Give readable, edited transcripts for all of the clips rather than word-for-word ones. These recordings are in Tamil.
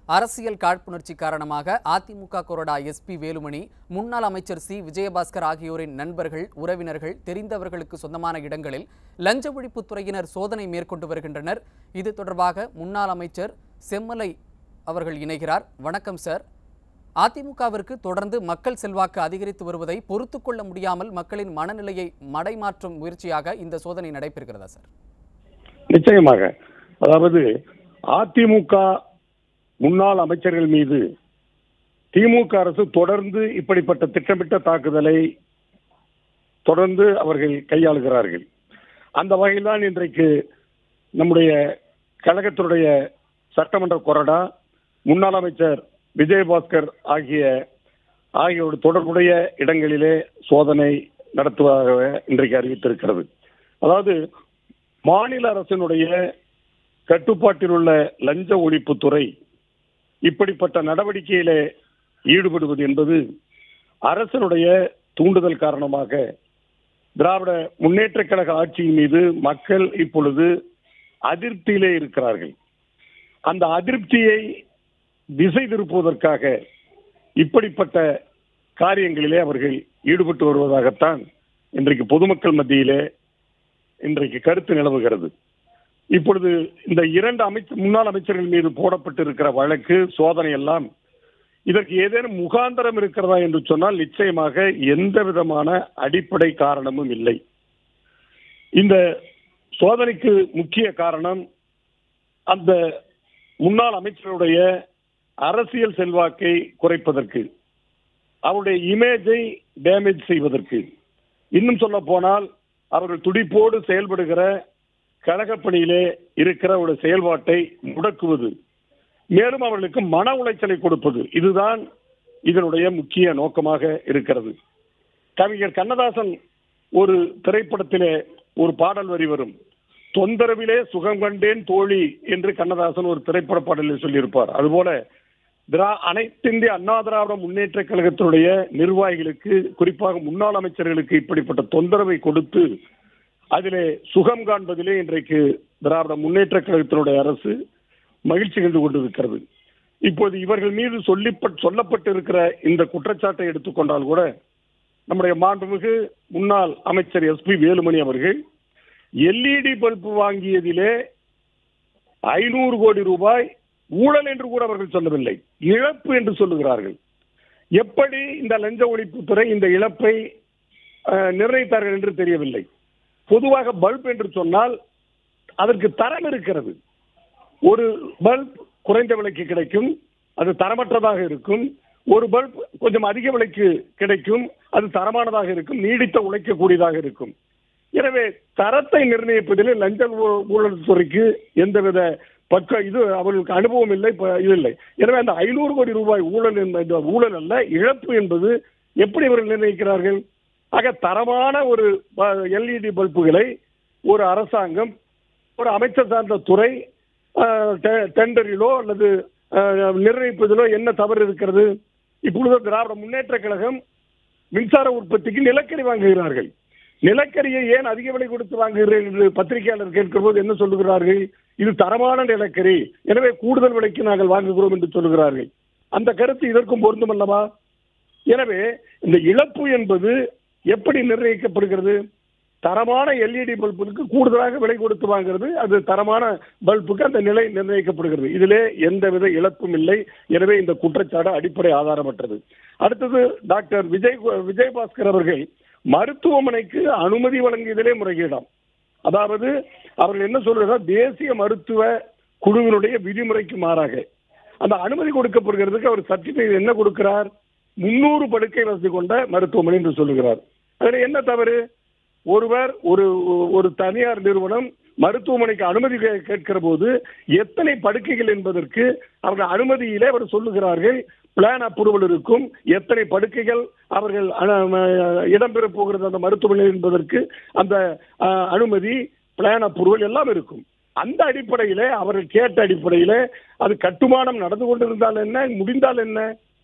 அரசியல் காழ்ப்புணர்ச்சி காரணமாக அதிமுக கொறடா எஸ்பி வேலுமணி, முன்னாள் அமைச்சர் சி விஜயபாஸ்கர் ஆகியோரின் நண்பர்கள், உறவினர்கள், தெரிந்தவர்களுக்கு சொந்தமான இடங்களில் லஞ்ச ஒழிப்புத்துறையினர் சோதனை மேற்கொண்டு வருகின்றனர். இது தொடர்பாக முன்னாள் அமைச்சர் செம்மலை அவர்கள் இணைகிறார். வணக்கம் சார். அதிமுகவிற்கு தொடர்ந்து மக்கள் செல்வாக்கு அதிகரித்து வருவதை பொறுத்துக் கொள்ள முடியாமல் மக்களின் மனநிலையை மடைமாற்றும் முயற்சியாக இந்த சோதனை நடைபெறுகிறதா சார்? நிச்சயமாக. அதாவது அதிமுக முன்னாள் அமைச்சர்கள் மீது திமுக அரசு தொடர்ந்து இப்படிப்பட்ட திட்டமிட்ட தாக்குதலை தொடர்ந்து அவர்கள் கையாளுகிறார்கள். அந்த வகையில்தான் இன்றைக்கு நம்முடைய கழகத்தினுடைய சட்டமன்ற கொறடா முன்னாள் அமைச்சர் விஜயபாஸ்கர் ஆகியோரு தொடர்புடைய இடங்களிலே சோதனை நடத்துவதாக இன்றைக்கு அறிவித்திருக்கிறது. அதாவது மாநில அரசினுடைய கட்டுப்பாட்டில் உள்ள லஞ்ச ஒழிப்புத்துறை இப்படிப்பட்ட நடவடிக்கையிலே ஈடுபடுவது என்பது அரசனுடைய தூண்டுதல் காரணமாக திராவிட முன்னேற்ற கழக ஆட்சியின் மீது மக்கள் இப்பொழுது அதிருப்தியிலே இருக்கிறார்கள். அந்த அதிருப்தியை திசை திருப்புவதற்காக இப்படிப்பட்ட காரியங்களிலே அவர்கள் ஈடுபட்டு வருவதாகத்தான் இன்றைக்கு பொதுமக்கள் மத்தியிலே இன்றைக்கு கருத்து நிலவுகிறது. இப்பொழுது இந்த இரண்டு முன்னாள் அமைச்சர்கள் மீது போடப்பட்டிருக்கிற வழக்கு சோதனை எல்லாம் இதற்கு ஏதேனும் முகாந்தரம் இருக்கிறதா என்று சொன்னால் நிச்சயமாக எந்த விதமான அடிப்படை காரணமும் இல்லை. இந்த சோதனைக்கு முக்கிய காரணம் அந்த முன்னாள் அமைச்சருடைய அரசியல் செல்வாக்கை குறைப்பதற்கு, அவருடைய இமேஜை டேமேஜ் செய்வதற்கு, இன்னும் சொல்ல போனால் அவர்கள் துடிப்போடு செயல்படுகிற கழக பணியிலே இருக்கிற ஒரு செயல்பாட்டை முடக்குவது, மேலும் அவர்களுக்கு மன உளைச்சலை கொடுப்பது, இதுதான் இதனுடைய முக்கிய நோக்கமாக இருக்கிறது. கவிஞர் கண்ணதாசன் ஒரு திரைப்படத்திலே ஒரு பாடல் வரி வரும், தொந்தரவிலே சுகம் கண்டேன் தோழி என்று கண்ணதாசன் ஒரு திரைப்பட பாடலில் சொல்லியிருப்பார். அதுபோல அனைத்திந்திய அண்ணா திராவிட முன்னேற்ற கழகத்தினுடைய நிர்வாகிகளுக்கு, குறிப்பாக முன்னாள் அமைச்சர்களுக்கு இப்படிப்பட்ட தொந்தரவை கொடுத்து அதிலே சுகம் காண்பதிலே இன்றைக்கு திராவிட முன்னேற்ற கழகத்தினுடைய அரசு மகிழ்ச்சி கண்டு கொண்டிருக்கிறது. இப்போது இவர்கள் மீது சொல்லப்பட்டிருக்கிற இந்த குற்றச்சாட்டை எடுத்துக்கொண்டால் கூட நம்முடைய மாண்புமிகு முன்னாள் அமைச்சர் எஸ்பி வேலுமணி அவர்கள் எல்இடி பல்பு வாங்கியதிலே 500 கோடி ரூபாய் ஊழல் என்று கூட அவர்கள் சொல்லவில்லை, இழப்பு என்று சொல்லுகிறார்கள். எப்படி இந்த லஞ்ச ஒழிப்புத்துறை இந்த இழப்பை நிர்ணயித்தார்கள் என்று தெரியவில்லை. பொதுவாக பல்ப் என்று சொன்னால் அதற்கு தரம் இருக்கிறது. ஒரு பல்ப் குறைந்த விலைக்கு கிடைக்கும், அது தரமற்றதாக இருக்கும். ஒரு பல்ப் கொஞ்சம் அதிக விலைக்கு கிடைக்கும், அது தரமானதாக இருக்கும், நீடித்த உழைக்கக்கூடியதாக இருக்கும். எனவே தரத்தை நிர்ணயிப்பதில் லஞ்ச ஊழல் துறைக்கு எந்தவித இது அவர்களுக்கு அனுபவம் இல்லை, இது இல்லை. எனவே அந்த 500 கோடி ரூபாய் ஊழல் அல்ல, இழப்பு என்பது எப்படி இவர்கள் நிர்ணயிக்கிறார்கள்? ஆக தரமான ஒரு எல்இடி பல்புகளை ஒரு அரசாங்கம், ஒரு அமைச்சர் சார்ந்த துறை டெண்டரிலோ அல்லது நிர்ணயிப்பதிலோ என்ன தவறு இருக்கிறது? இப்பொழுது திராவிட முன்னேற்ற கழகம் மின்சார உற்பத்திக்கு நிலக்கரி வாங்குகிறார்கள். நிலக்கரியை ஏன் அதிக விலை கொடுத்து வாங்குகிறீர்கள் என்று பத்திரிகையாளர் கேட்கிற போது என்ன சொல்லுகிறார்கள்? இது தரமான நிலக்கரி, எனவே கூடுதல் விலைக்கு நாங்கள் வாங்குகிறோம் என்று சொல்லுகிறார்கள். அந்த கருத்து இதற்கும் பொருந்தும் அல்லவா? எனவே இந்த இழப்பு என்பது எப்படி நிர்ணயிக்கப்படுகிறது? தரமான எல்இடி பல்புக்கு கூடுதலாக விலை கொடுத்து வாங்குறது, அது தரமான பல்புக்கு அந்த நிலை நிர்ணயிக்கப்படுகிறது. இதிலே எந்தவித இழப்பும் இல்லை. எனவே இந்த குற்றச்சாட்டு அடிப்படை ஆதாரமற்றது. அடுத்தது டாக்டர் விஜயபாஸ்கர் அவர்கள் மருத்துவமனைக்கு அனுமதி வழங்கியதிலே முறைகேடாம். அதாவது அவர்கள் என்ன சொல்றார், தேசிய மருத்துவ குழுவினுடைய விதிமுறைக்கு மாறாக அந்த அனுமதி கொடுக்கப்படுகிறதுக்கு அவர் சர்டிபிகேட் என்ன கொடுக்கிறார்? 300 படுக்கை வசதி கொண்ட மருத்துவமனை என்று சொல்லுகிறார். அதில் என்ன தவறு? ஒருவர் ஒரு தனியார் நிறுவனம் மருத்துவமனைக்கு அனுமதி கேட்கிற போது எத்தனை படுக்கைகள் என்பதற்கு அவர்கள் அனுமதியிலே அவர் சொல்லுகிறார்கள், பிளான் அப்ரூவல் இருக்கும், எத்தனை படுக்கைகள் அவர்கள் இடம்பெற போகிறது அந்த மருத்துவமனை என்பதற்கு அந்த அனுமதி, பிளான் அப்ரூவல் எல்லாம் இருக்கும். அந்த அடிப்படையிலே அவர்கள் கேட்ட அடிப்படையிலே அது கட்டுமானம் நடந்து கொண்டிருந்தால் என்ன, முடிந்தால் என்ன,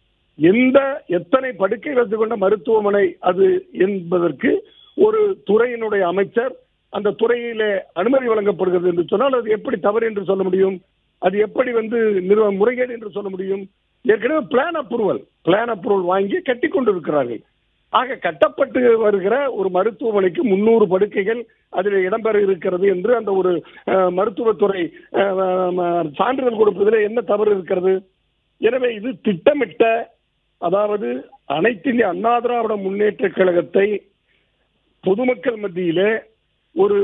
எத்தனை படுக்கை வசதி கொண்ட மருத்துவமனை அது என்பதற்கு ஒரு துறையினுடைய அமைச்சர் அந்த துறையிலே அனுமதி வழங்கப்படுகிறது என்று சொன்னால் அது எப்படி தவறு என்று சொல்ல முடியும்? அது எப்படி முறைகேடு என்று சொல்ல முடியும்? ஏற்கனவே பிளான் அப்ரூவல் வாங்கி கட்டி கொண்டு இருக்கிறார்கள். ஆக கட்டப்பட்டு வருகிற ஒரு மருத்துவமனைக்கு 300 படுக்கைகள் அதில் இடம்பெற இருக்கிறது என்று அந்த ஒரு மருத்துவத்துறை சான்றிதழ் கொடுப்பதில் என்ன தவறு இருக்கிறது? எனவே இது திட்டமிட்ட, அதாவது அனைத்து இந்திய அண்ணா திராவிட முன்னேற்ற கழகத்தை பொதுமக்கள் மத்தியிலே ஒரு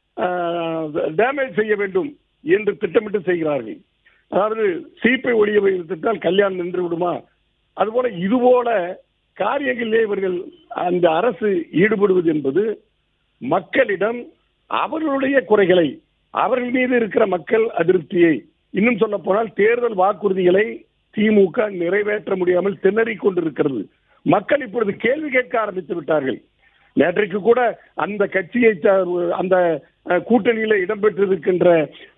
டேமேஜ் செய்ய வேண்டும் என்று திட்டமிட்டு செய்கிறார்கள். அதாவது சீப்பை ஒழிய வைத்தால் கல்யாணம் நின்று விடுமா? அதுபோல இதுபோல காரியங்களிலே இவர்கள் அந்த அரசு ஈடுபடுவது என்பது மக்களிடம் அவர்களுடைய குறைகளை, அவர்கள் மீது இருக்கிற மக்கள் அதிருப்தியை, இன்னும் சொல்ல போனால் தேர்தல் வாக்குறுதிகளை திமுக நிறைவேற்ற முடியாமல் திணறிக் கொண்டிருக்கிறது. மக்கள் இப்பொழுது கேள்வி கேட்க ஆரம்பித்து விட்டார்கள். நேற்றைக்கு கூட அந்த கட்சியை, அந்த கூட்டணியில இடம்பெற்றிருக்கின்ற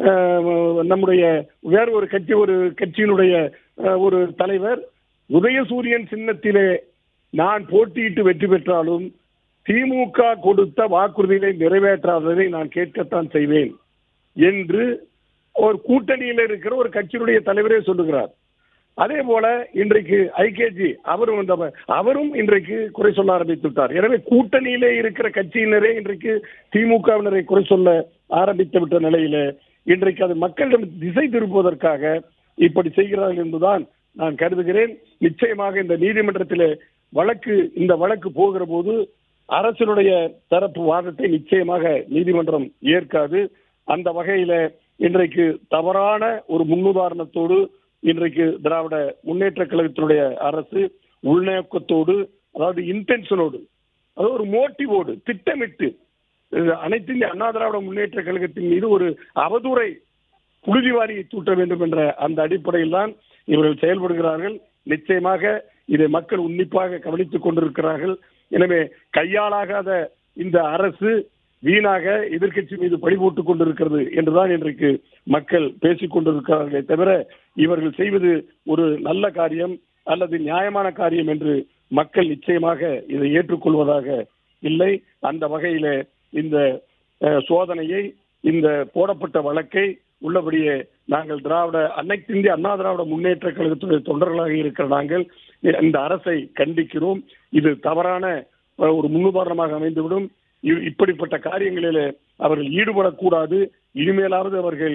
நம்முடைய வேறு ஒரு கட்சியினுடைய ஒரு தலைவர், உதயசூரியன் சின்னத்திலே நான் போட்டியிட்டு வெற்றி பெற்றாலும் திமுக கொடுத்த வாக்குறுதிகளை நிறைவேற்றாததை நான் கேட்கத்தான் செய்வேன் என்று ஒரு கூட்டணியில் இருக்கிற ஒரு கட்சியினுடைய தலைவரே சொல்லுகிறார். அதே போல இன்றைக்கு ஐகேஜி அவரும் இன்றைக்கு குறை சொல்ல ஆரம்பித்து விட்டார். எனவே கூட்டணியிலே இருக்கிற கட்சியினரே இன்றைக்கு திமுகவினரை குறை சொல்ல ஆரம்பித்து விட்ட நிலையில இன்றைக்கு அது மக்களிடம் திசை திருப்புவதற்காக இப்படி செய்கிறார்கள் என்றுதான் நான் கருதுகிறேன். நிச்சயமாக இந்த நீதிமன்றத்திலே இந்த வழக்கு போகிற போது அரசினுடைய தரப்பு வாதத்தை நிச்சயமாக நீதிமன்றம் ஏற்காது. அந்த வகையில இன்றைக்கு தவறான ஒரு முன்னுதாரணத்தோடு இன்றைக்கு திராவிட முன்னேற்ற கழகத்தினுடைய அரசு உள்நோக்கத்தோடு, அதாவது இன்டென்ஷனோடு, அதாவது ஒரு மோட்டிவோடு திட்டமிட்டு அனைத்து இந்திய அண்ணா திராவிட முன்னேற்ற கழகத்தின் மீது ஒரு அவதூறை புழுதி வாரியை தூட்ட வேண்டும் என்ற அந்த அடிப்படையில் தான் இவர்கள் செயல்படுகிறார்கள். நிச்சயமாக இதை மக்கள் உன்னிப்பாக கவனித்துக் கொண்டிருக்கிறார்கள். எனவே கையாளாகாத இந்த அரசு வீணாக எதிர்க்கட்சி மீது பழி போட்டுக் கொண்டிருக்கிறது என்றுதான் இன்றைக்கு மக்கள் பேசிக் கொண்டிருக்கிறார்களே தவிர இவர்கள் செய்வது ஒரு நல்ல காரியம் அல்லது நியாயமான காரியம் என்று மக்கள் நிச்சயமாக இதை ஏற்றுக்கொள்வதாக இல்லை. அந்த வகையில இந்த சோதனையை, இந்த போடப்பட்ட வழக்கை உள்ளபடியே நாங்கள் அனைத்து இந்திய அண்ணா திராவிட முன்னேற்ற கழகத்துடைய தொண்டர்களாக இருக்கிற நாங்கள் இந்த அரசை கண்டிக்கிறோம். இது தவறான ஒரு முன்னுதாரணமாக அமைந்துவிடும். இப்படிப்பட்ட காரியங்களில் அவர்கள் ஈடுபடக்கூடாது. இனிமேலாவது அவர்கள்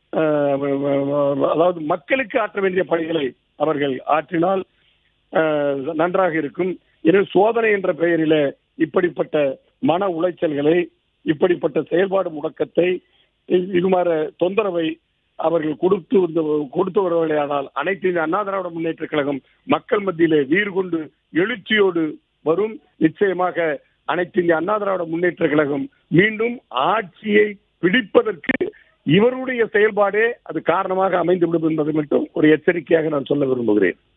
அதாவது மக்களுக்கு ஆற்ற வேண்டிய பணிகளை அவர்கள் ஆற்றினால் நன்றாக இருக்கும். எனவே சோதனை என்ற பெயரில இப்படிப்பட்ட மன உளைச்சல்களை, இப்படிப்பட்ட செயல்பாடு முடக்கத்தை, இதுமாதிரி தொந்தரவை அவர்கள் கொடுத்து வருவதையானால் அனைத்து இந்திய அண்ணா திராவிட முன்னேற்ற கழகம் மக்கள் மத்தியிலே வீறு கொண்டு எழுச்சியோடு வரும். நிச்சயமாக அனைத்து இந்திய அண்ணா திராவிட முன்னேற்ற கழகம் மீண்டும் ஆட்சியை பிடிப்பதற்கு இவருடைய செயல்பாடே அது காரணமாக அமைந்துவிடும் என்பதை மட்டும் ஒரு எச்சரிக்கையாக நான் சொல்ல விரும்புகிறேன்.